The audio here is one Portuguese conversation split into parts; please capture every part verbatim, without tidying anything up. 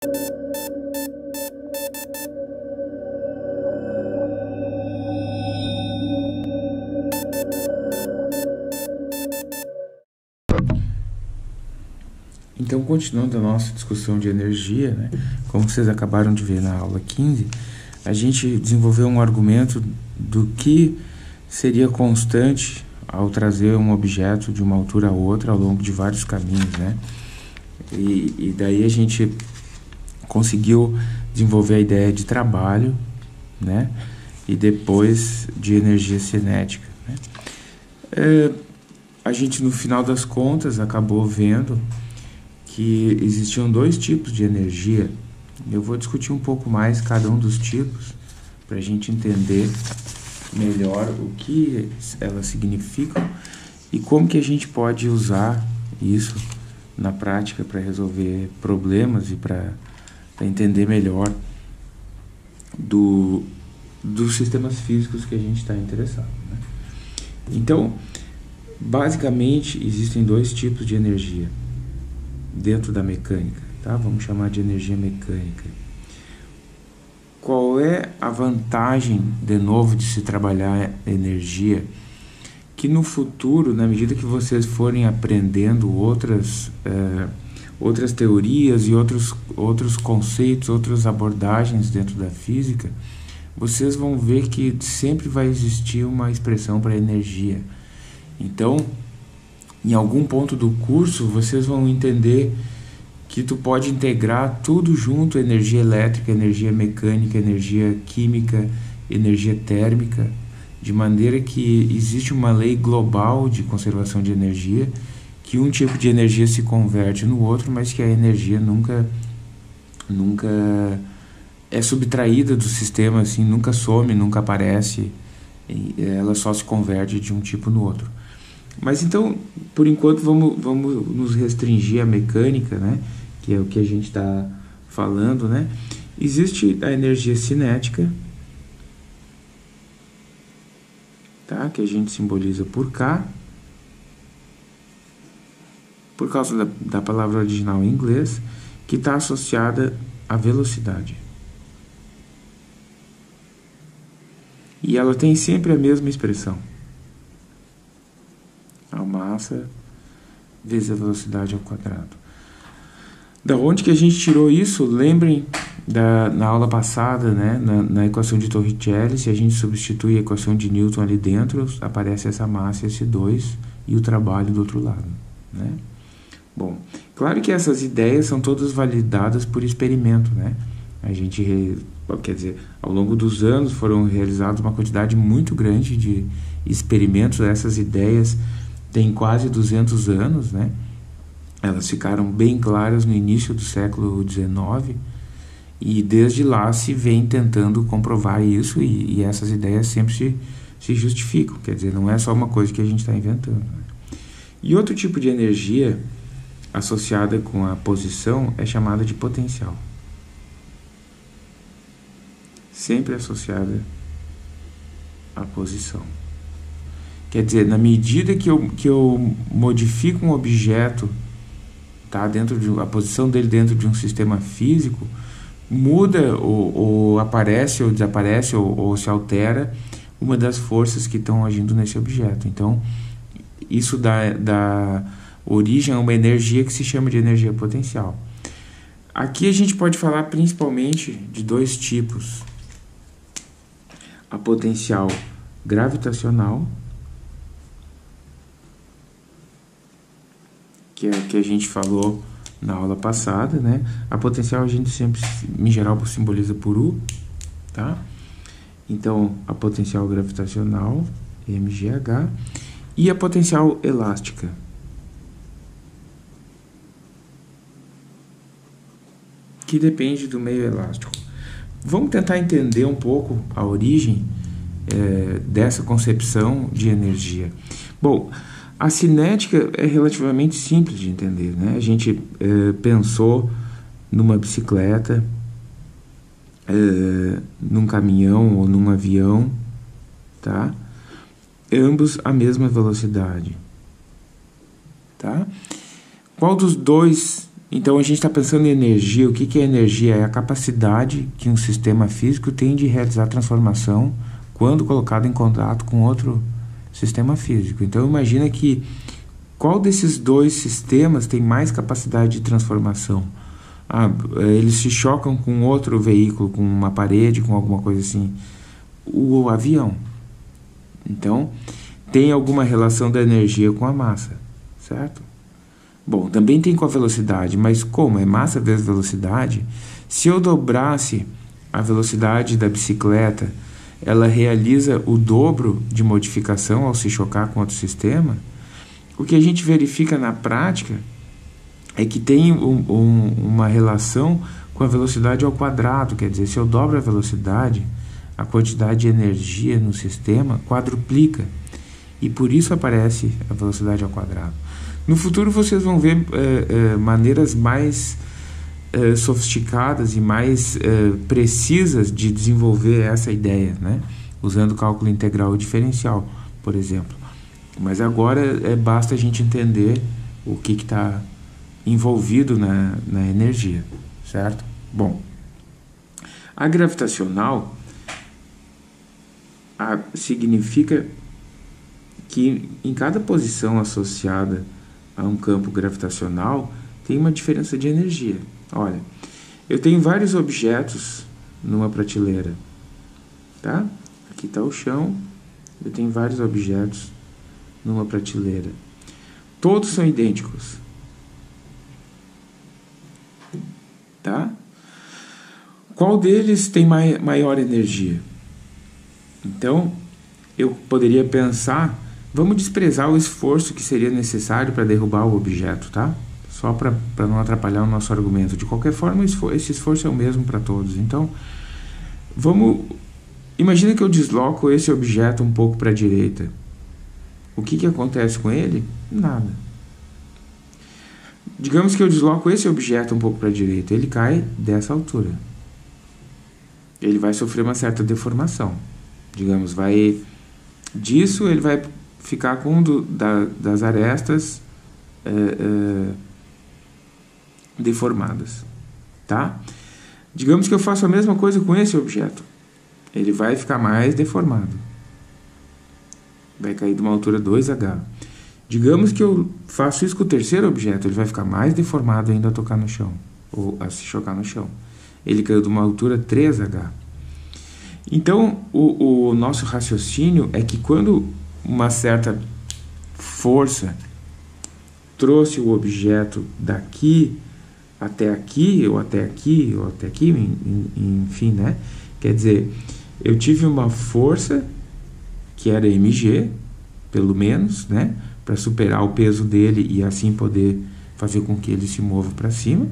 Então, continuando a nossa discussão de energia, né, como vocês acabaram de ver na aula quinze, a gente desenvolveu um argumento do que seria constante ao trazer um objeto de uma altura a outra ao longo de vários caminhos, né? E, e daí a gente conseguiu desenvolver a ideia de trabalho, né? E depois de energia cinética, né? É, a gente, no final das contas, acabou vendo que existiam dois tipos de energia. Eu vou discutir um pouco mais cada um dos tipos para a gente entender melhor o que elas significam e como que a gente pode usar isso na prática para resolver problemas e para entender melhor do, dos sistemas físicos que a gente está interessado, né? Então, basicamente, existem dois tipos de energia dentro da mecânica, tá? Vamos chamar de energia mecânica. Qual é a vantagem, de novo, de se trabalhar energia? Que no futuro, na medida que vocês forem aprendendo outras, eh, outras teorias e outros, outros conceitos, outras abordagens dentro da física, vocês vão ver que sempre vai existir uma expressão para energia. Então, em algum ponto do curso, vocês vão entender que tu pode integrar tudo junto, energia elétrica, energia mecânica, energia química, energia térmica, de maneira que existe uma lei global de conservação de energia, que um tipo de energia se converte no outro, mas que a energia nunca, nunca é subtraída do sistema, assim, nunca some, nunca aparece, ela só se converte de um tipo no outro. Mas então, por enquanto, vamos, vamos nos restringir à mecânica, né? Que é o que a gente está falando, né? Existe a energia cinética, tá? Que a gente simboliza por K, por causa da, da palavra original em inglês, que está associada à velocidade. E ela tem sempre a mesma expressão. A massa vezes a velocidade ao quadrado. Da onde que a gente tirou isso? Lembrem da, na aula passada, né? na, na equação de Torricelli, se a gente substitui a equação de Newton ali dentro, aparece essa massa, esse dois, e o trabalho do outro lado, né? Bom, claro que essas ideias são todas validadas por experimento, né? A gente, quer dizer, ao longo dos anos foram realizados uma quantidade muito grande de experimentos. Essas ideias têm quase duzentos anos, né? Elas ficaram bem claras no início do século dezenove e desde lá se vem tentando comprovar isso e, e essas ideias sempre se, se justificam. Quer dizer, não é só uma coisa que a gente está inventando, né? E outro tipo de energia associada com a posição é chamada de potencial. Sempre associada à posição. Quer dizer, na medida que eu, que eu modifico um objeto, tá, dentro de, a posição dele dentro de um sistema físico, muda ou, ou aparece ou desaparece ou, ou se altera uma das forças que estão agindo nesse objeto. Então, isso dá, dá origem a uma energia que se chama de energia potencial. Aqui a gente pode falar principalmente de dois tipos. A potencial gravitacional, que é a que a gente falou na aula passada, né? A potencial a gente sempre, em geral, simboliza por U, tá? Então, a potencial gravitacional, M G H, e a potencial elástica. Que depende do meio elástico. Vamos tentar entender um pouco a origem é, dessa concepção de energia. Bom, a cinética é relativamente simples de entender, né? A gente é, pensou numa bicicleta, é, num caminhão ou num avião, tá? Ambos a mesma velocidade, tá? Qual dos dois Então a gente está pensando em energia. O que, que é energia? É a capacidade que um sistema físico tem de realizar transformação quando colocado em contato com outro sistema físico. Então imagina que qual desses dois sistemas tem mais capacidade de transformação? Ah, eles se chocam com outro veículo, com uma parede, com alguma coisa assim. O, o avião. Então, tem alguma relação da energia com a massa, certo? Bom, também tem com a velocidade, mas como? É massa vezes velocidade? Se eu dobrasse a velocidade da bicicleta, ela realiza o dobro de modificação ao se chocar com outro sistema. O que a gente verifica na prática é que tem um, um, uma relação com a velocidade ao quadrado. Quer dizer, se eu dobro a velocidade, a quantidade de energia no sistema quadruplica. E por isso aparece a velocidade ao quadrado. No futuro vocês vão ver é, é, maneiras mais é, sofisticadas e mais é, precisas de desenvolver essa ideia, né? Usando cálculo integral e diferencial, por exemplo. Mas agora é, basta a gente entender o que está envolvido na, na energia, certo? Bom, a gravitacional a, significa que em cada posição associada a um campo gravitacional tem uma diferença de energia. Olha, eu tenho vários objetos numa prateleira, tá? Aqui está o chão, eu tenho vários objetos numa prateleira. Todos são idênticos, tá? Qual deles tem mai- maior energia? Então, eu poderia pensar, vamos desprezar o esforço que seria necessário para derrubar o objeto, tá? Só para não atrapalhar o nosso argumento. De qualquer forma, esse esforço é o mesmo para todos. Então, vamos... Imagina que eu desloco esse objeto um pouco para a direita. O que, que acontece com ele? Nada. Digamos que eu desloco esse objeto um pouco para a direita. Ele cai dessa altura. Ele vai sofrer uma certa deformação. Digamos, vai... Disso ele vai ficar com um do, da, das arestas é, é, deformadas, tá? Digamos que eu faço a mesma coisa com esse objeto. Ele vai ficar mais deformado. Vai cair de uma altura dois H. Digamos que eu faço isso com o terceiro objeto. Ele vai ficar mais deformado ainda a tocar no chão. Ou a se chocar no chão. Ele caiu de uma altura três H. Então, o, o nosso raciocínio é que quando uma certa força trouxe o objeto daqui até aqui, ou até aqui, ou até aqui, enfim, né? Quer dizer, eu tive uma força que era mg, pelo menos, né? Para superar o peso dele e assim poder fazer com que ele se mova para cima.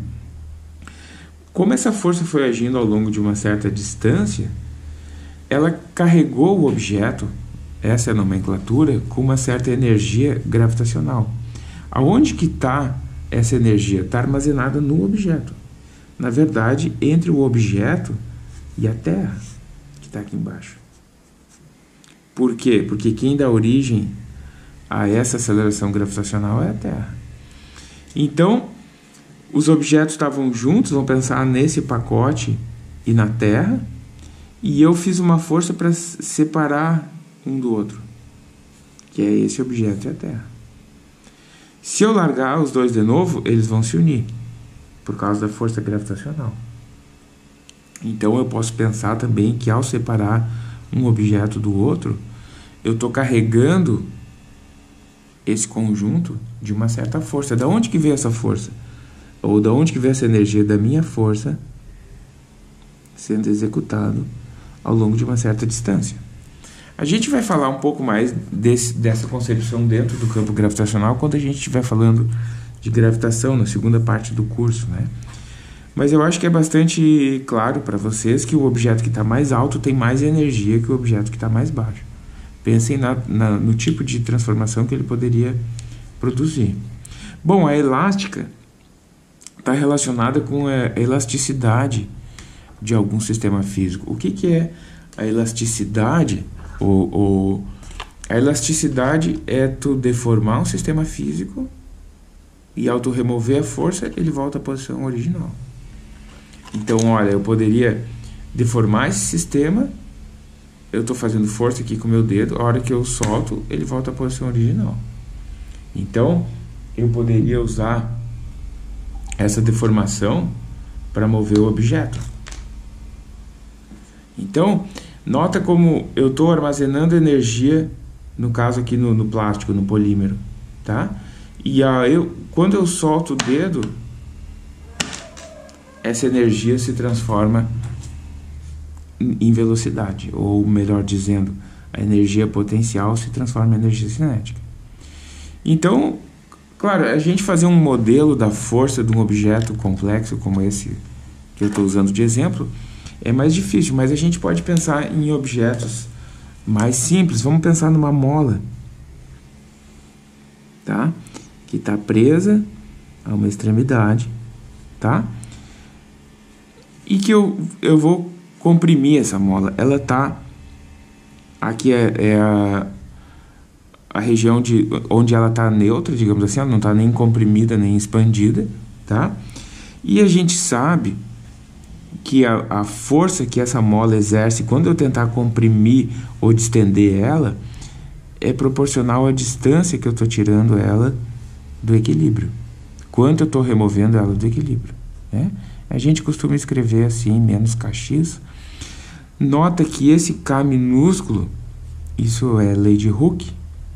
Como essa força foi agindo ao longo de uma certa distância, ela carregou o objeto, essa é a nomenclatura, com uma certa energia gravitacional. Aonde que está essa energia? Está armazenada no objeto. Na verdade, entre o objeto e a Terra, que está aqui embaixo. Por quê? Porque quem dá origem a essa aceleração gravitacional é a Terra. Então, os objetos estavam juntos, vamos pensar nesse pacote e na Terra, e eu fiz uma força para separar um do outro, que é esse objeto e a Terra. Se eu largar os dois de novo, eles vão se unir, por causa da força gravitacional. Então eu posso pensar também que ao separar um objeto do outro, eu estou carregando esse conjunto de uma certa força. Da onde que veio essa força? Ou da onde que veio essa energia da minha força sendo executado ao longo de uma certa distância? A gente vai falar um pouco mais desse, dessa concepção dentro do campo gravitacional quando a gente estiver falando de gravitação na segunda parte do curso, né? Mas eu acho que é bastante claro para vocês que o objeto que está mais alto tem mais energia que o objeto que está mais baixo. Pensem na, na, no tipo de transformação que ele poderia produzir. Bom, a elástica está relacionada com a elasticidade de algum sistema físico. O que, que é a elasticidade? Ou, ou, a elasticidade é tu deformar um sistema físico e ao tu remover a força, ele volta à posição original. Então, olha, eu poderia deformar esse sistema, eu estou fazendo força aqui com o meu dedo, a hora que eu solto, ele volta à posição original. Então, eu poderia usar essa deformação para mover o objeto. Então, nota como eu estou armazenando energia, no caso aqui no, no plástico, no polímero, tá? E a, eu, quando eu solto o dedo, essa energia se transforma em velocidade, ou melhor dizendo, a energia potencial se transforma em energia cinética. Então, claro, a gente fazer um modelo da força de um objeto complexo como esse que eu estou usando de exemplo é mais difícil, mas a gente pode pensar em objetos mais simples. Vamos pensar numa mola, tá? Que está presa a uma extremidade, tá? E que eu, eu vou comprimir essa mola. Ela está... Aqui é, é a, a região de, onde ela está neutra, digamos assim. Ela não está nem comprimida, nem expandida, tá? E a gente sabe que a, a força que essa mola exerce quando eu tentar comprimir ou distender ela é proporcional à distância que eu estou tirando ela do equilíbrio. Quanto eu estou removendo ela do equilíbrio, né? A gente costuma escrever assim, menos kx. Nota que esse K minúsculo, isso é lei de Hooke,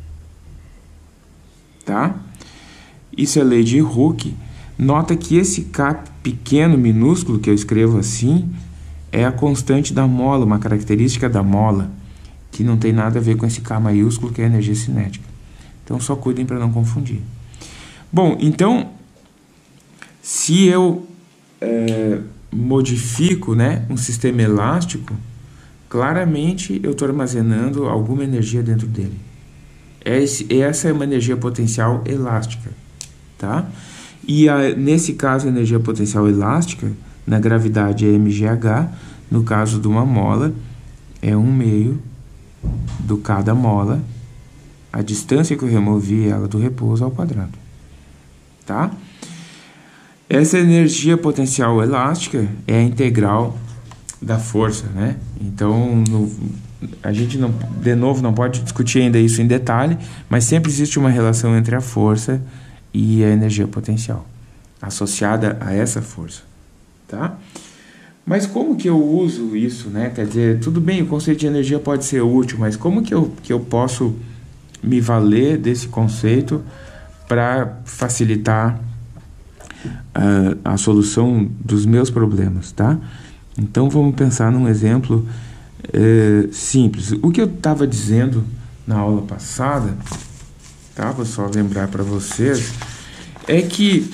tá? Isso é lei de Hooke. Nota que esse K pequeno, minúsculo, que eu escrevo assim, é a constante da mola, uma característica da mola, que não tem nada a ver com esse K maiúsculo, que é a energia cinética. Então, só cuidem para não confundir. Bom, então, se eu é, modifico, né, um sistema elástico, claramente eu estou armazenando alguma energia dentro dele. Esse, essa é uma energia potencial elástica, tá? E a, nesse caso, a energia potencial elástica, na gravidade é mgh, no caso de uma mola, é um meio do K da mola, a distância que eu removi ela do repouso ao quadrado, tá? Essa energia potencial elástica é a integral da força, né? Então, no, a gente, não, de novo, não pode discutir ainda isso em detalhe, mas sempre existe uma relação entre a força e a energia potencial, associada a essa força, tá? Mas como que eu uso isso, né? Quer dizer, tudo bem, o conceito de energia pode ser útil, mas como que eu, que eu posso me valer desse conceito para facilitar uh, a solução dos meus problemas, tá? Então, vamos pensar num exemplo uh, simples. O que eu estava dizendo na aula passada, tá? Vou só lembrar para vocês, é que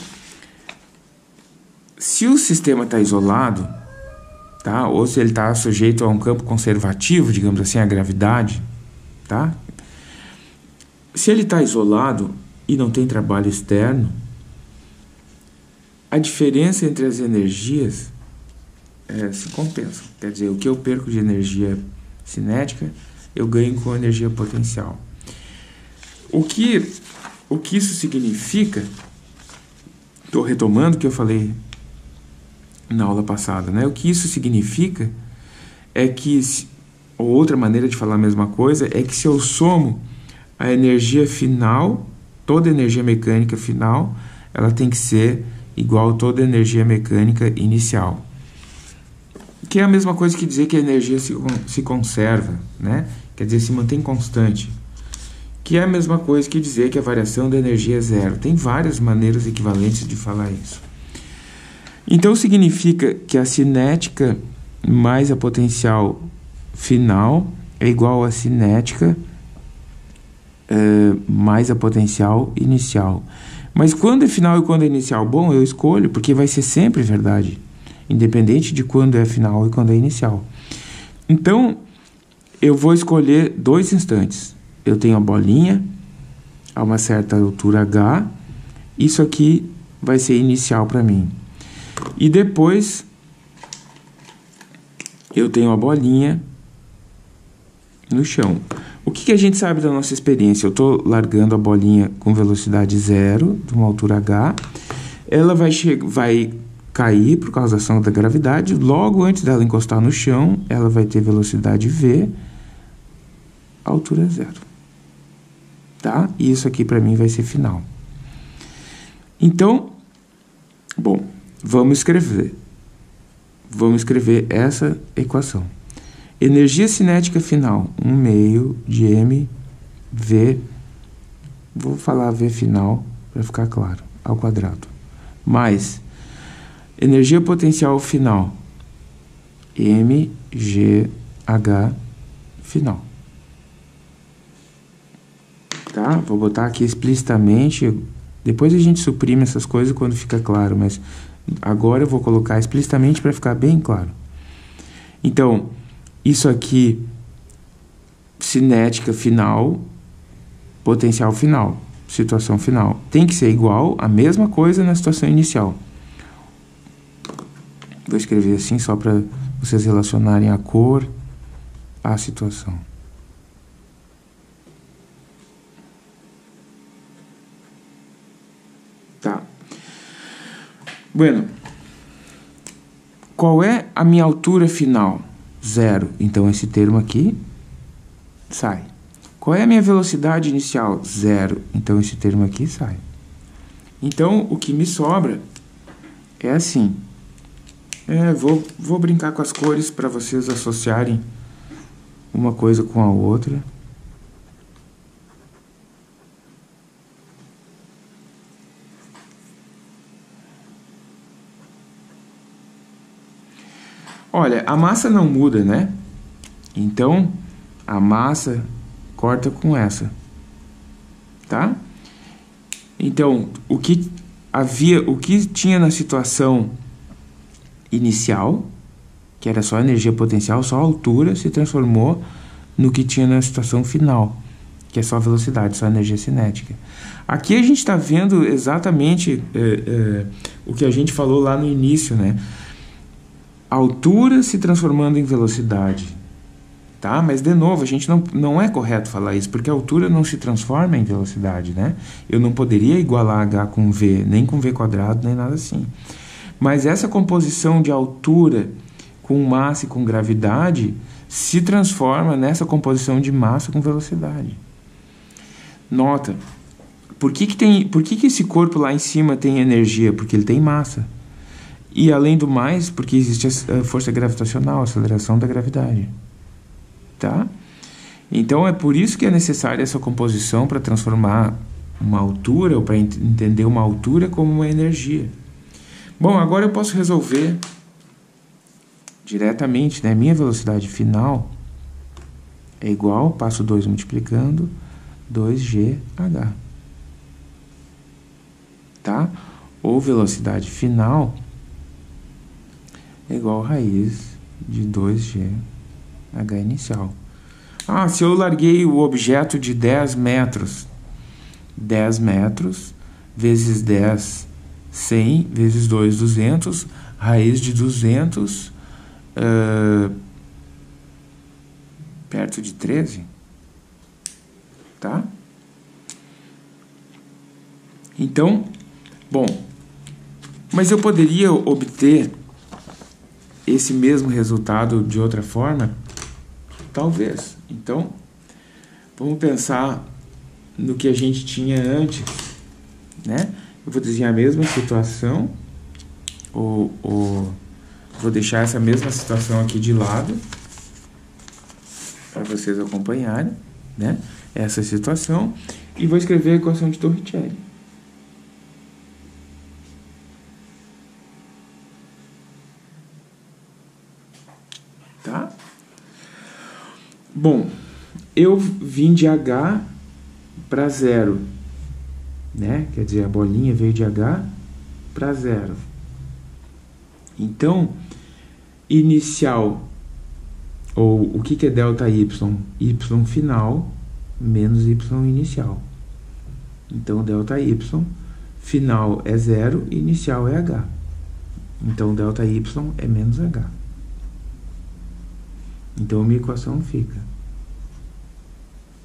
se o sistema está isolado, tá? Ou se ele está sujeito a um campo conservativo, digamos assim, a gravidade, tá? Se ele está isolado e não tem trabalho externo, a diferença entre as energias é, se compensa. Quer dizer, o que eu perco de energia cinética, eu ganho com energia potencial. O que, o que isso significa, estou retomando o que eu falei na aula passada, né? O que isso significa é que, ou outra maneira de falar a mesma coisa, é que se eu somo a energia final, toda energia mecânica final, ela tem que ser igual a toda energia mecânica inicial. Que é a mesma coisa que dizer que a energia se, se conserva, né? Quer dizer, se mantém constante. Que é a mesma coisa que dizer que a variação da energia é zero. Tem várias maneiras equivalentes de falar isso. Então, significa que a cinética mais a potencial final é igual a cinética é, mais a potencial inicial. Mas quando é final e quando é inicial? Bom, eu escolho, porque vai ser sempre verdade, independente de quando é final e quando é inicial. Então, eu vou escolher dois instantes. Eu tenho a bolinha a uma certa altura H, isso aqui vai ser inicial para mim. E depois, eu tenho a bolinha no chão. O que, que a gente sabe da nossa experiência? Eu estou largando a bolinha com velocidade zero, de uma altura h, ela vai, vai cair por causa da ação da gravidade, logo antes dela encostar no chão, ela vai ter velocidade v, altura zero. Tá? E isso aqui para mim vai ser final. Então, bom, vamos escrever. Vamos escrever essa equação. Energia cinética final, um meio de m v, vou falar v final para ficar claro, ao quadrado, mais energia potencial final, mgh final. Tá? Vou botar aqui explicitamente, depois a gente suprime essas coisas quando fica claro, mas agora eu vou colocar explicitamente para ficar bem claro. Então, isso aqui, cinética final, potencial final, situação final. Tem que ser igual a mesma coisa na situação inicial. Vou escrever assim só para vocês relacionarem a cor à situação. Tá. Bueno, qual é a minha altura final? Zero. Então, esse termo aqui sai. Qual é a minha velocidade inicial? Zero. Então, esse termo aqui sai. Então, o que me sobra é assim. É, vou, vou brincar com as cores para vocês associarem uma coisa com a outra. Olha, a massa não muda, né? Então, a massa corta com essa. Tá? Então, o que havia, o que tinha na situação inicial, que era só energia potencial, só altura, se transformou no que tinha na situação final, que é só velocidade, só energia cinética. Aqui a gente está vendo exatamente é, é, o que a gente falou lá no início, né? Altura se transformando em velocidade, tá? Mas, de novo, a gente não, não é correto falar isso, porque a altura não se transforma em velocidade, né? Eu não poderia igualar h com v, nem com v quadrado, nem nada assim. Mas essa composição de altura com massa e com gravidade se transforma nessa composição de massa com velocidade. Nota, por que que tem, por que que esse corpo lá em cima tem energia? Porque ele tem massa. E, além do mais, porque existe a força gravitacional, a aceleração da gravidade. Tá? Então, é por isso que é necessária essa composição para transformar uma altura, ou para ent entender uma altura como uma energia. Bom, agora eu posso resolver diretamente, né? Minha velocidade final é igual, passo dois multiplicando, dois g h. Tá? Ou velocidade final é igual a raiz de dois g h inicial. Ah, se eu larguei o objeto de dez metros, dez metros, vezes dez, cem, vezes dois, duzentos, raiz de duzentos, uh, perto de treze, tá? Então, bom, mas eu poderia obter esse mesmo resultado de outra forma? Talvez. Então, vamos pensar no que a gente tinha antes, né? Eu vou desenhar a mesma situação, ou, ou vou deixar essa mesma situação aqui de lado, para vocês acompanharem, né? Essa situação, e vou escrever a equação de Torricelli. Tá? Bom, eu vim de H para zero, né? Quer dizer, a bolinha veio de H para zero. Então, inicial, ou o que, que é delta Y? Y final menos Y inicial. Então, delta Y final é zero e inicial é H. Então, delta Y é menos H. Então, a minha equação fica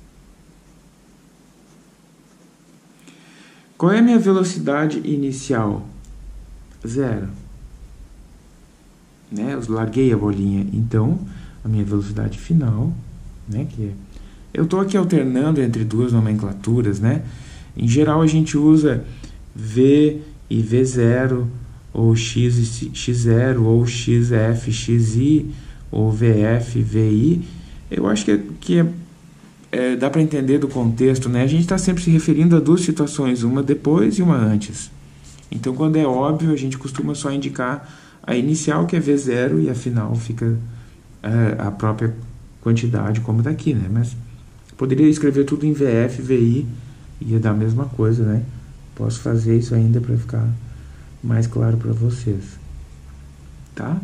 Qual é a minha velocidade inicial? Zero. Né? Eu larguei a bolinha. Então, a minha velocidade final, né? Que é... Eu estou aqui alternando entre duas nomenclaturas, né? Em geral, a gente usa V e V zero, ou X e X zero, ou X F, X I, ou V F, V I. Eu acho que, é, que é, é, dá para entender do contexto, né? A gente está sempre se referindo a duas situações, uma depois e uma antes. Então, quando é óbvio, a gente costuma só indicar a inicial, que é V zero, e a final fica é, a própria quantidade, como daqui, né? Mas poderia escrever tudo em V F, V I, ia dar a mesma coisa, né? Posso fazer isso ainda para ficar mais claro para vocês. Tá?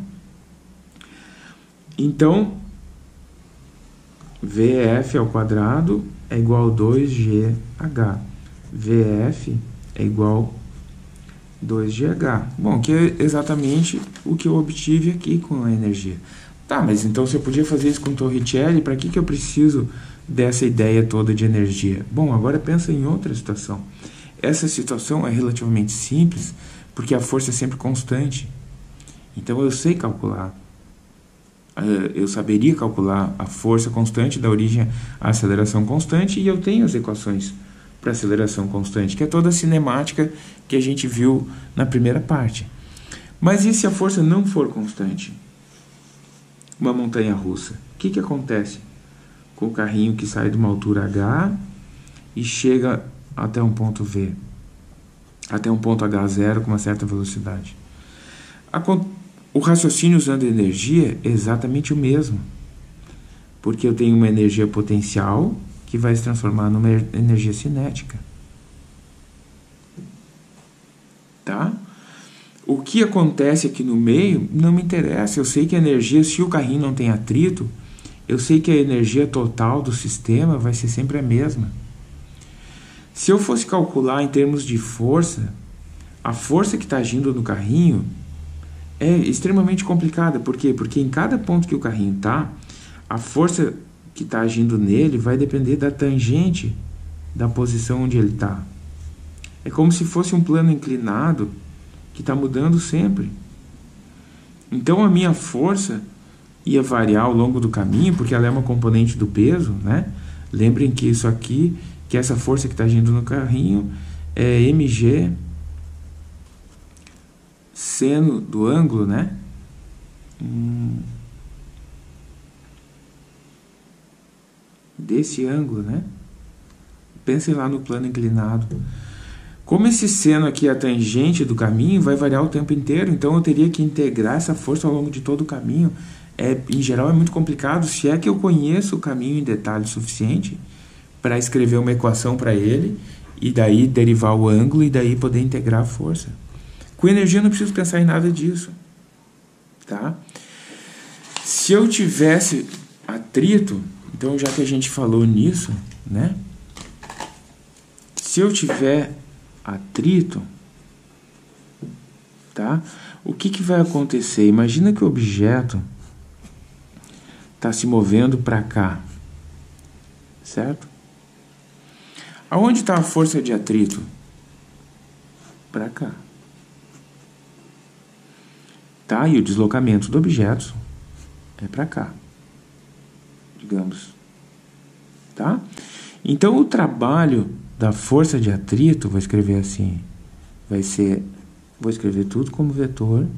Então, V F ao quadrado é igual a dois G H. V F é igual a dois G H. Bom, que é exatamente o que eu obtive aqui com a energia. Tá, mas então se eu podia fazer isso com Torricelli, para que, que eu preciso dessa ideia toda de energia? Bom, agora pensa em outra situação. Essa situação é relativamente simples, porque a força é sempre constante. Então eu sei calcular. Eu saberia calcular a força constante da origem à aceleração constante, e eu tenho as equações para aceleração constante, que é toda a cinemática que a gente viu na primeira parte. Mas e se a força não for constante? Uma montanha russa. O que, que acontece com o carrinho que sai de uma altura H e chega até um ponto V? Até um ponto H zero com uma certa velocidade. A, o raciocínio usando energia é exatamente o mesmo. Porque eu tenho uma energia potencial que vai se transformar numa energia cinética. Tá? O que acontece aqui no meio não me interessa. Eu sei que a energia, se o carrinho não tem atrito, eu sei que a energia total do sistema vai ser sempre a mesma. Se eu fosse calcular em termos de força, a força que está agindo no carrinho é extremamente complicada. Por quê? Porque em cada ponto que o carrinho está, a força que está agindo nele vai depender da tangente da posição onde ele está. É como se fosse um plano inclinado que está mudando sempre. Então a minha força ia variar ao longo do caminho, porque ela é uma componente do peso, né? Lembrem que isso aqui, que essa força que está agindo no carrinho é mg seno do ângulo, né? Hum, desse ângulo, né? Pensem lá no plano inclinado. Como esse seno aqui é a tangente do caminho, vai variar o tempo inteiro, então eu teria que integrar essa força ao longo de todo o caminho. É, em geral é muito complicado, se é que eu conheço o caminho em detalhe suficiente para escrever uma equação para ele, e daí derivar o ângulo, e daí poder integrar a força. Com energia eu não preciso pensar em nada disso. Tá? Se eu tivesse atrito, então já que a gente falou nisso, né? Se eu tiver atrito, tá? O que, que vai acontecer? Imagina que o objeto está se movendo para cá, certo? Aonde está a força de atrito? Para cá. Tá? E o deslocamento do objeto é para cá, digamos. Tá? Então o trabalho da força de atrito, vou escrever assim, vai ser, vou escrever tudo como vetor,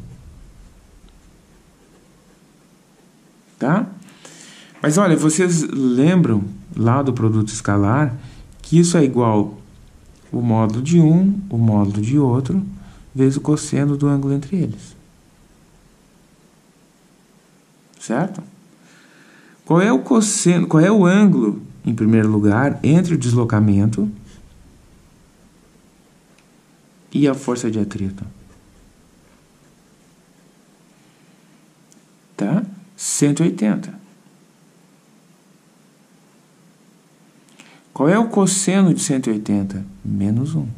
tá? Mas olha, vocês lembram lá do produto escalar que isso é igual o módulo de um, o módulo de outro, vezes o cosseno do ângulo entre eles. Certo? Qual é o cosseno, qual é o ângulo, em primeiro lugar, entre o deslocamento e a força de atrito? Tá? cento e oitenta. Qual é o cosseno de cento e oitenta? Menos um.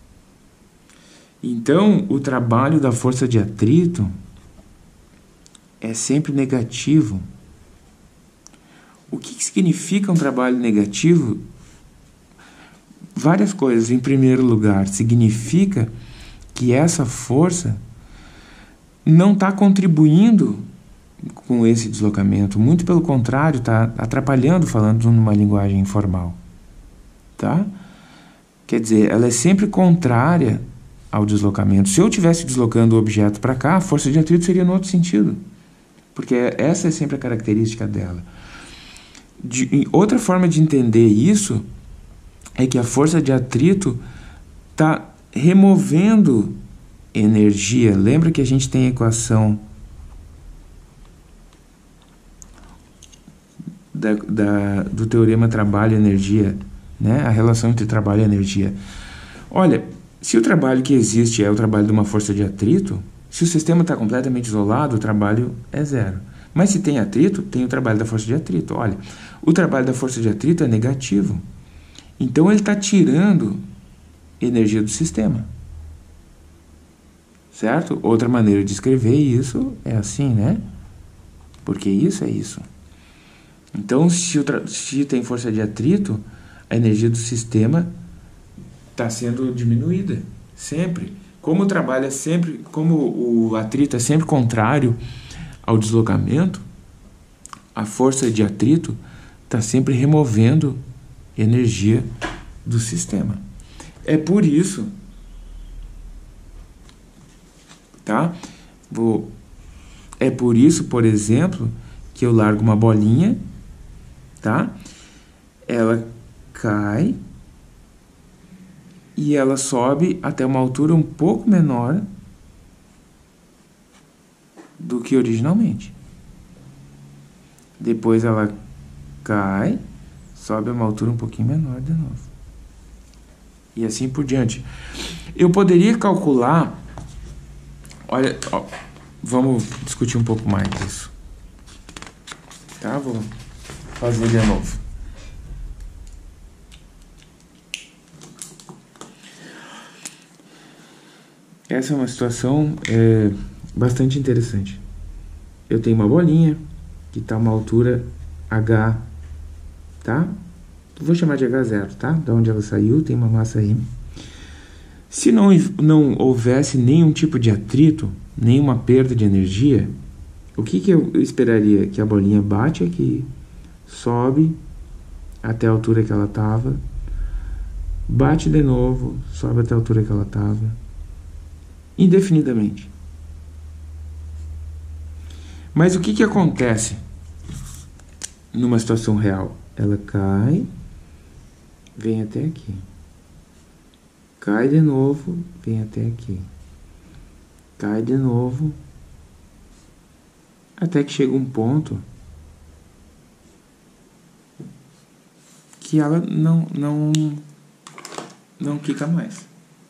Então, o trabalho da força de atrito é sempre negativo. O que significa um trabalho negativo? várias coisas. Em primeiro lugar, significa que essa força não está contribuindo com esse deslocamento, muito pelo contrário, está atrapalhando, falando numa linguagem informal, tá? Quer dizer, ela é sempre contrária ao deslocamento. Se eu estivesse deslocando o objeto para cá, a força de atrito seria no outro sentido, porque essa é sempre a característica dela. De, outra forma de entender isso é que a força de atrito está removendo energia. Lembra que a gente tem a equação da, da, do teorema trabalho-energia, né? A relação entre trabalho e energia. Olha, se o trabalho que existe é o trabalho de uma força de atrito, se o sistema está completamente isolado, o trabalho é zero. Mas se tem atrito, tem o trabalho da força de atrito. Olha, o trabalho da força de atrito é negativo. Então ele está tirando energia do sistema. Certo? Outra maneira de escrever isso é assim, né? Porque isso é isso. Então, se, o se tem força de atrito, a energia do sistema está sendo diminuída, sempre. Como o trabalho é sempre, como o atrito é sempre contrário ao deslocamento, a força de atrito está sempre removendo energia do sistema. É por isso, tá? Vou, é por isso, por exemplo, que eu largo uma bolinha, tá? Ela cai e ela sobe até uma altura um pouco menor do que originalmente. Depois ela cai, sobe a uma altura um pouquinho menor de novo. E assim por diante. Eu poderia calcular... Olha, ó, vamos discutir um pouco mais disso. Tá? Vou fazer de novo. Essa é uma situação é, bastante interessante. Eu tenho uma bolinha que está a uma altura H, tá? Vou chamar de H zero, tá? Da onde ela saiu, tem uma massa aí. Se não, não houvesse nenhum tipo de atrito, nenhuma perda de energia, o que, que eu esperaria? Que a bolinha bate aqui, sobe até a altura que ela estava, bate de novo, sobe até a altura que ela estava, indefinidamente. Mas o que, que acontece numa situação real? Ela cai, vem até aqui. Cai de novo, vem até aqui. Cai de novo, até que chega um ponto que ela não, não, não quica mais.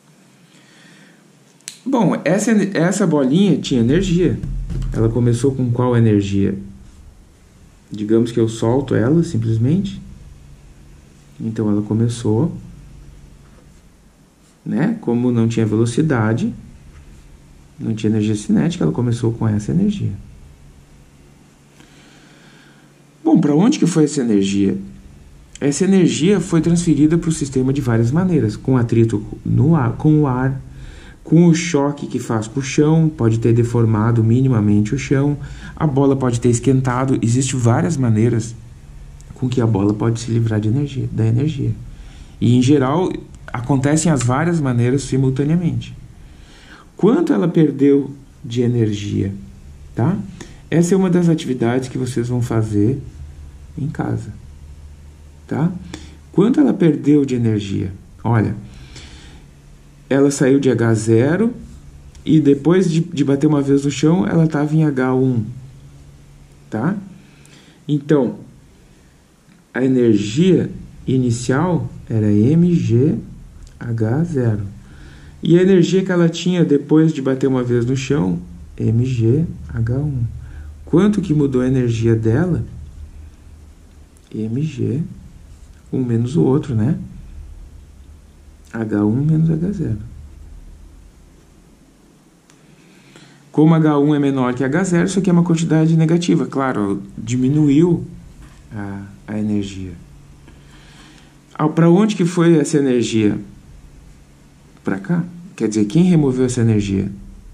Bom, essa, essa bolinha tinha energia. Ela começou com qual energia? Digamos que eu solto ela, simplesmente. Então, ela começou, né? Como não tinha velocidade, não tinha energia cinética, ela começou com essa energia. Bom, para onde que foi essa energia? Essa energia foi transferida para o sistema de várias maneiras. Com atrito no ar, com o ar, com o choque que faz para o chão, pode ter deformado minimamente o chão, a bola pode ter esquentado, existem várias maneiras com que a bola pode se livrar de energia, da energia. E, em geral, acontecem as várias maneiras simultaneamente. Quanto ela perdeu de energia, tá? Essa é uma das atividades que vocês vão fazer em casa, tá? Quanto ela perdeu de energia? Olha, ela saiu de H zero e depois de, de bater uma vez no chão, ela estava em H um, tá? Então, a energia inicial era M G H zero. E a energia que ela tinha depois de bater uma vez no chão, M G H um. Quanto que mudou a energia dela? M G, um menos o outro, né? H um menos H zero. Como H um é menor que H zero, isso aqui é uma quantidade negativa. Claro, diminuiu a, a energia. Para onde que foi essa energia? Para cá. Quer dizer, quem removeu essa energia?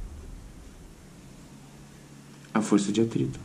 A força de atrito.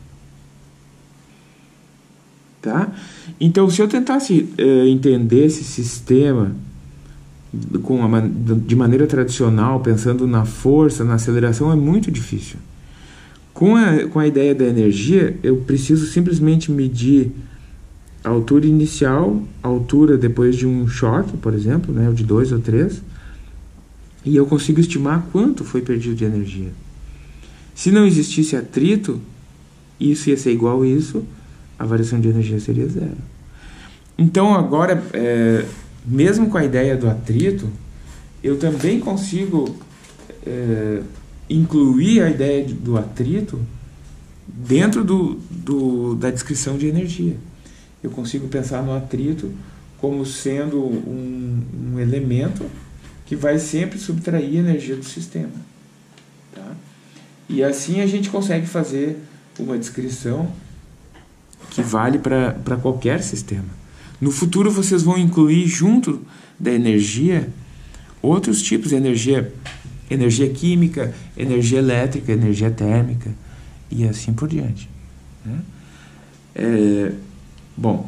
Tá? Então, se eu tentasse uh, entender esse sistema com a, de maneira tradicional, pensando na força, na aceleração, é muito difícil. Com a, com a ideia da energia, eu preciso simplesmente medir a altura inicial, a altura depois de um choque, por exemplo, né, de dois ou três, e eu consigo estimar quanto foi perdido de energia. Se não existisse atrito, isso ia ser igual a isso, a variação de energia seria zero. Então, agora, é, mesmo com a ideia do atrito, eu também consigo é, incluir a ideia do atrito dentro do, do, da descrição de energia. Eu consigo pensar no atrito como sendo um, um elemento que vai sempre subtrair energia do sistema. Tá? E assim a gente consegue fazer uma descrição que vale para qualquer sistema. No futuro vocês vão incluir junto da energia outros tipos de energia, energia química, energia elétrica, energia térmica e assim por diante. Né? É, bom,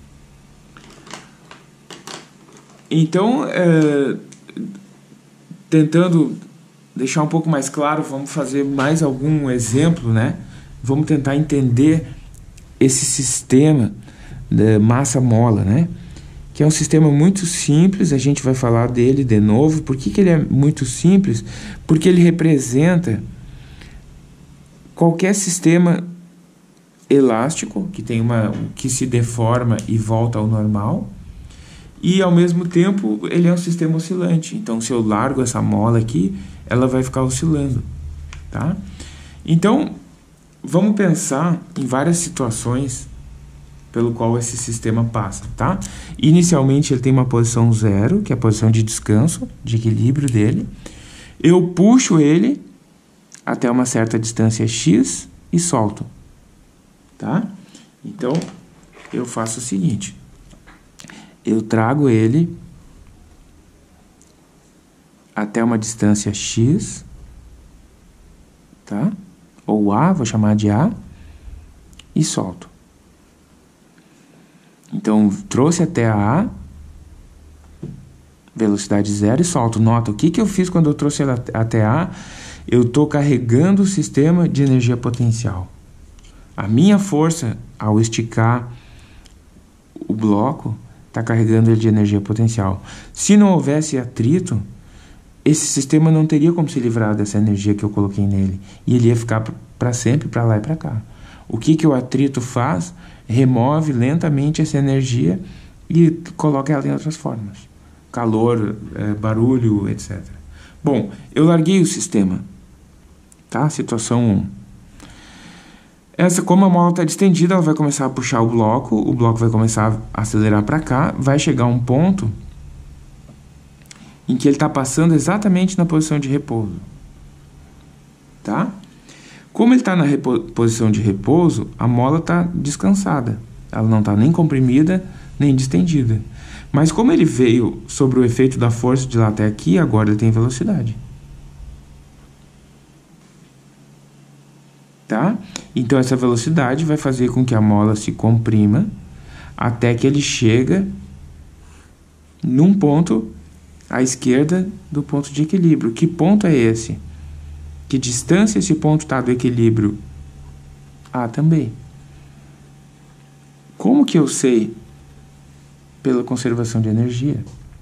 então, é, tentando deixar um pouco mais claro, vamos fazer mais algum exemplo, né? Vamos tentar entender esse sistema da massa-mola, né? Que é um sistema muito simples, a gente vai falar dele de novo. Por que que ele é muito simples? Porque ele representa qualquer sistema elástico, que, tem uma, que se deforma e volta ao normal, e ao mesmo tempo ele é um sistema oscilante. Então, se eu largo essa mola aqui, ela vai ficar oscilando. Tá? Então, vamos pensar em várias situações pelo qual esse sistema passa, tá? Inicialmente ele tem uma posição zero, que é a posição de descanso, de equilíbrio dele. Eu puxo ele até uma certa distância x e solto, tá? Então, eu faço o seguinte. Eu trago ele até uma distância x, tá? Ou A, vou chamar de A, e solto. Então, trouxe até a A, velocidade zero e solto. Nota, o que, que eu fiz quando eu trouxe ela até A? Eu estou carregando o sistema de energia potencial. A minha força, ao esticar o bloco, está carregando ele de energia potencial. Se não houvesse atrito, esse sistema não teria como se livrar dessa energia que eu coloquei nele. E ele ia ficar para sempre, para lá e para cá. O que, que o atrito faz? Remove lentamente essa energia e coloca ela em outras formas. Calor, é, barulho, etcétera. Bom, eu larguei o sistema. Tá? Situação um. Essa, como a mola está distendida, ela vai começar a puxar o bloco, o bloco vai começar a acelerar para cá, vai chegar a um ponto em que ele está passando exatamente na posição de repouso. Tá? Como ele está na posição de repouso, a mola está descansada. Ela não está nem comprimida, nem distendida. Mas como ele veio sobre o efeito da força de lá até aqui, agora ele tem velocidade. Tá? Então essa velocidade vai fazer com que a mola se comprima até que ele chega num ponto à esquerda do ponto de equilíbrio. Que ponto é esse? Que distância esse ponto está do equilíbrio? Ah, também. Como que eu sei? Pela conservação de energia.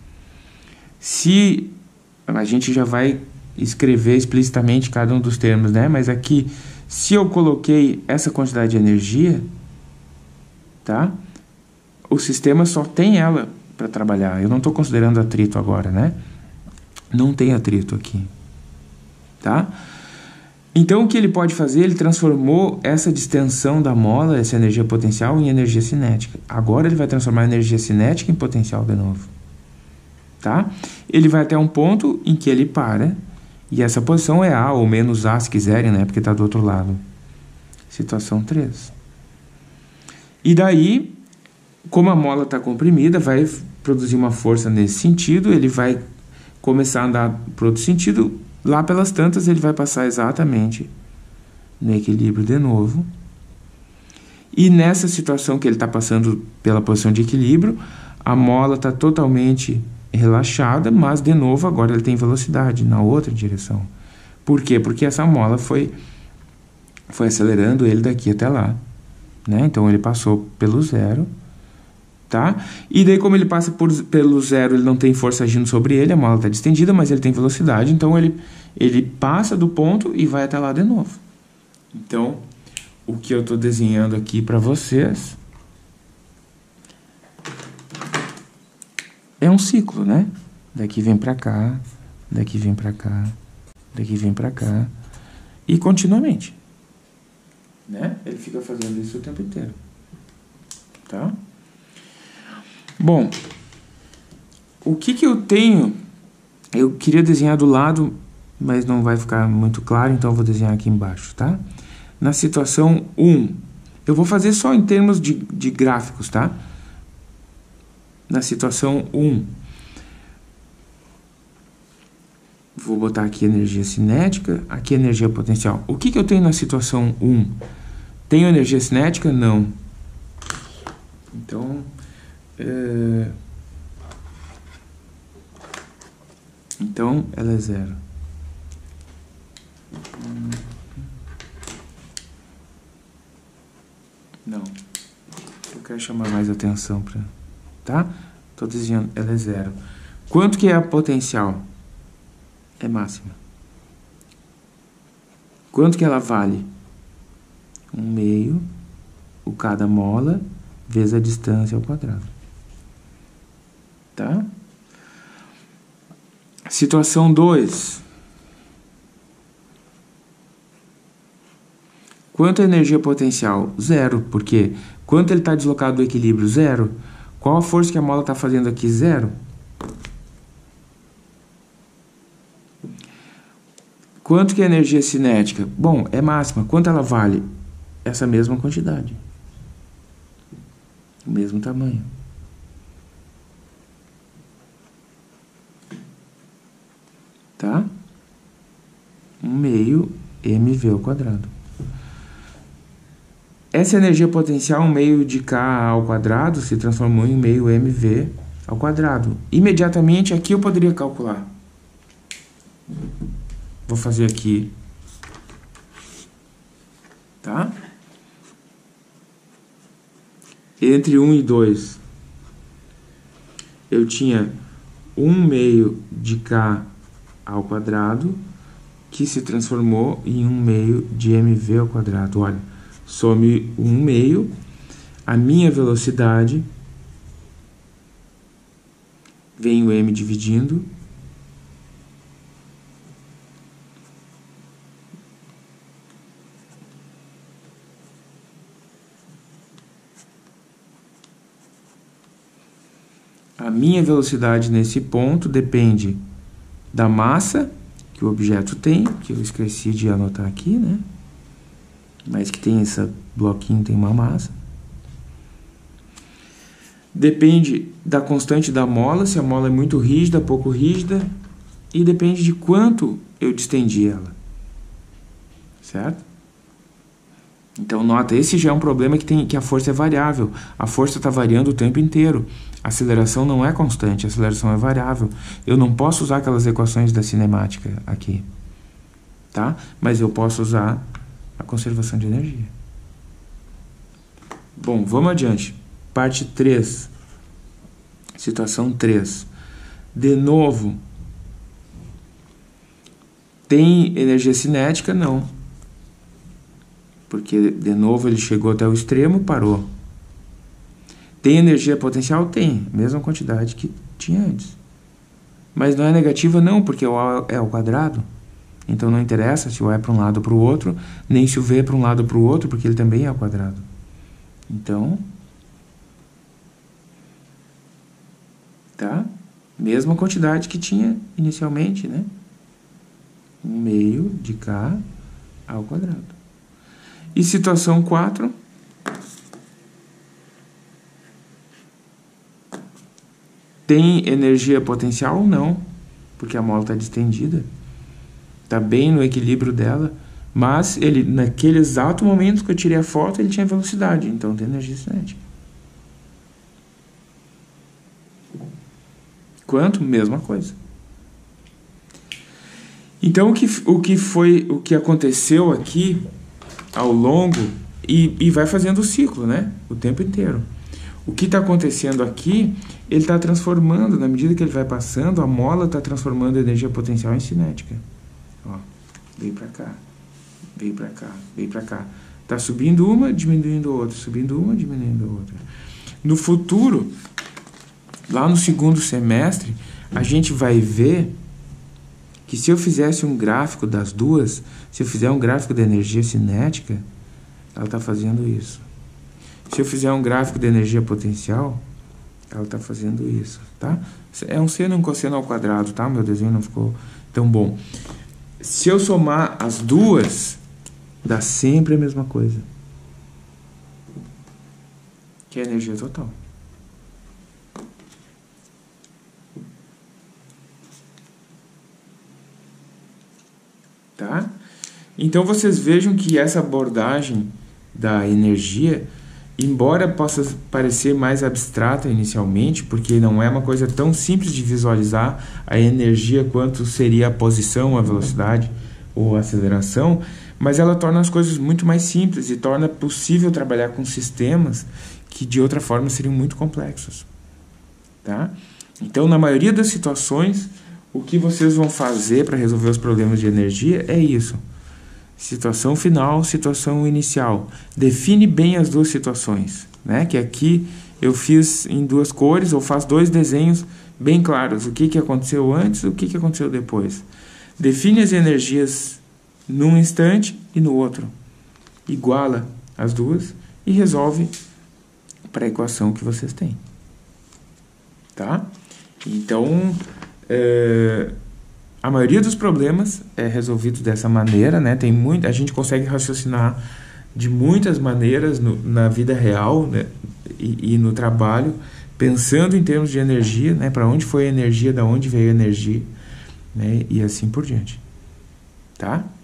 Se a gente já vai escrever explicitamente cada um dos termos, né? Mas aqui, se eu coloquei essa quantidade de energia, tá? O sistema só tem ela para trabalhar. Eu não estou considerando atrito agora, né? Não tem atrito aqui, tá? Então, o que ele pode fazer? Ele transformou essa distensão da mola, essa energia potencial, em energia cinética. Agora ele vai transformar a energia cinética em potencial de novo. Tá? Ele vai até um ponto em que ele para, e essa posição é A ou menos A, se quiserem, né? Porque está do outro lado. Situação três. E daí, como a mola está comprimida, vai produzir uma força nesse sentido, ele vai começar a andar para outro sentido, lá pelas tantas ele vai passar exatamente no equilíbrio de novo. E nessa situação que ele está passando pela posição de equilíbrio, a mola está totalmente relaxada, mas de novo agora ele tem velocidade na outra direção. Por quê? Porque essa mola foi, foi acelerando ele daqui até lá, né? Então ele passou pelo zero, tá? E daí como ele passa por, pelo zero, ele não tem força agindo sobre ele, a mola está distendida, mas ele tem velocidade, então ele, ele passa do ponto e vai até lá de novo. Então, o que eu estou desenhando aqui para vocês é um ciclo, né? Daqui vem para cá, daqui vem para cá, daqui vem para cá, e continuamente, né? Ele fica fazendo isso o tempo inteiro, tá? Bom, o que que eu tenho? Eu queria desenhar do lado, mas não vai ficar muito claro, então eu vou desenhar aqui embaixo, tá? Na situação um, eu vou fazer só em termos de, de gráficos, tá? Na situação um, vou botar aqui energia cinética, aqui energia potencial. O que que eu tenho na situação um? Tenho energia cinética? Não. Então, é... então ela é zero. Não. Eu quero chamar mais atenção para... Tá? Estou desenhando, ela é zero. Quanto que é a potencial? É máxima. Quanto que ela vale? Um meio, o cada mola, vezes a distância ao quadrado. Tá? Situação dois. Quanto é a energia potencial? Zero. Por quê? Quanto ele está deslocado do equilíbrio? Zero. Qual a força que a mola está fazendo aqui? Zero. Quanto que é a energia cinética? Bom, é máxima. Quanto ela vale? Essa mesma quantidade. O mesmo tamanho. Tá? Um meio mv ao quadrado. Essa energia potencial, um meio de K ao quadrado, se transformou em meio mv ao quadrado. Imediatamente aqui eu poderia calcular. Vou fazer aqui. Tá? Entre um e dois, eu tinha um meio de K ao quadrado, que se transformou em um meio de mv ao quadrado. Olha, some um meio, a minha velocidade, vem o m dividindo, a minha velocidade nesse ponto depende da massa que o objeto tem, que eu esqueci de anotar aqui, né? Mas que tem esse bloquinho, tem uma massa. Depende da constante da mola, se a mola é muito rígida, pouco rígida, e depende de quanto eu distendi ela. Certo? Então, nota, esse já é um problema que, tem, que a força é variável. A força está variando o tempo inteiro. A aceleração não é constante, a aceleração é variável. Eu não posso usar aquelas equações da cinemática aqui. Tá? Mas eu posso usar a conservação de energia. Bom, vamos adiante. Parte três. Situação três. De novo, tem energia cinética? Não. Porque, de novo, ele chegou até o extremo, parou. Tem energia potencial? Tem. Mesma quantidade que tinha antes. Mas não é negativa? Não, porque o A é ao quadrado. Então não interessa se o A é para um lado ou para o outro, nem se o V é para um lado ou para o outro, porque ele também é ao quadrado. Então, tá? Mesma quantidade que tinha inicialmente, né? Um meio de K ao quadrado. E situação quatro. tem energia potencial? Não, porque a mola está distendida, está bem no equilíbrio dela, mas ele, naquele exato momento que eu tirei a foto, ele tinha velocidade, então tem energia cinética. Quanto? Mesma coisa. Então o que, o que foi, o que aconteceu aqui ao longo, e, e vai fazendo o ciclo, né? O tempo inteiro. O que está acontecendo aqui, ele está transformando, na medida que ele vai passando, a mola está transformando a energia potencial em cinética. Ó, veio para cá, veio para cá, veio para cá. Está subindo uma, diminuindo outra, subindo uma, diminuindo outra. No futuro, lá no segundo semestre, a gente vai ver que se eu fizesse um gráfico das duas, se eu fizer um gráfico da energia cinética, ela está fazendo isso. Se eu fizer um gráfico de energia potencial, ela está fazendo isso, tá? É um seno e um cosseno ao quadrado, tá? Meu desenho não ficou tão bom. Se eu somar as duas, dá sempre a mesma coisa, que é a energia total. Tá? Então vocês vejam que essa abordagem da energia, embora possa parecer mais abstrata inicialmente, porque não é uma coisa tão simples de visualizar a energia quanto seria a posição, a velocidade ou a aceleração, mas ela torna as coisas muito mais simples e torna possível trabalhar com sistemas que de outra forma seriam muito complexos. Tá? Então, na maioria das situações, o que vocês vão fazer para resolver os problemas de energia é isso. Situação final, situação inicial. Define bem as duas situações, né? Que aqui eu fiz em duas cores, ou faço dois desenhos bem claros. O que, que aconteceu antes, o que, que aconteceu depois. Define as energias num instante e no outro. Iguala as duas e resolve para a equação que vocês têm. Tá? Então, é, a maioria dos problemas é resolvido dessa maneira, né? Tem muito, a gente consegue raciocinar de muitas maneiras no, na vida real, né? e, e no trabalho, pensando em termos de energia, né? Para onde foi a energia, da onde veio a energia, né? E assim por diante. Tá?